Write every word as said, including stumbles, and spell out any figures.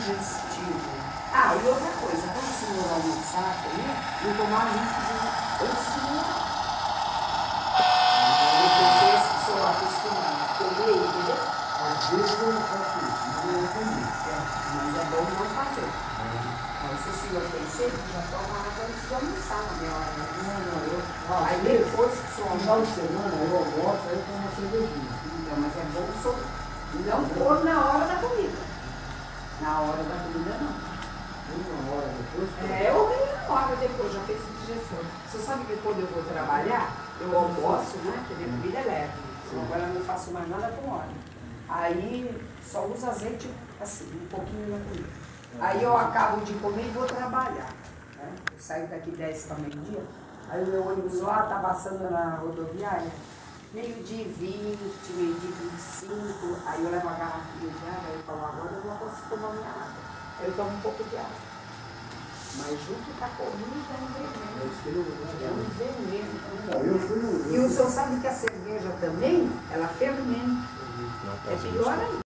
digestivo. Ah, e outra coisa, quando o senhor almoçar também, não tomar líquido antes de morar. Depois o senhor acostuma a comer, entendeu? Às vezes eu faço isso, mas eu não comi. Mas é bom não fazer. Então, se o senhor tem sede, já toma água antes de almoçar na minha hora. Não, não, eu. Aí depois que o senhor Final almoça. de semana eu almoço, aí eu tomo uma cervejinha. Então, mas é bom o senhor não pôr na hora da comida. Na hora da comida, não. Uma hora depois. É, ou meia hora depois, já fez digestão. Você sabe que quando eu vou trabalhar, eu almoço, né? Porque minha comida é leve. Então, agora eu não faço mais nada com óleo. Aí só uso azeite, assim, um pouquinho na comida. Aí eu acabo de comer e vou trabalhar. Né? Eu saio daqui dez para meio-dia, aí o meu ônibus lá tá passando na rodoviária, meio-dia e vinte, meio-dia e vinte e cinco, aí eu levo a garrafinha de água, aí eu falo, agora eu não posso tomar minha água. Aí eu tomo um pouco de água. Mas junto com a comida é um veneno. É um veneno. Não, eu fui no. E o senhor sabe que a cerveja também, ela fermenta. É pior ainda.